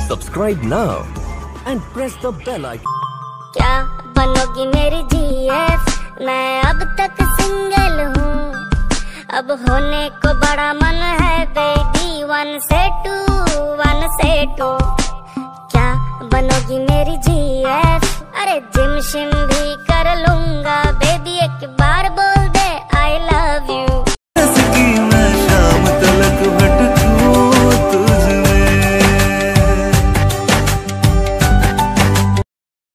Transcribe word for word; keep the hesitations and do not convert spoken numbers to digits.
Subscribe now and press the bell icon. क्या बनोगी मेरी जीएफ? मैं अब तक सिंगल हूँ, अब होने को बड़ा मन है बेबी। वन से टू, वन से टू। क्या बनोगी मेरी जीएफ? अरे जिम शिम भी कर लूंगा बेबी, एक बार बोल दे आई लव यू।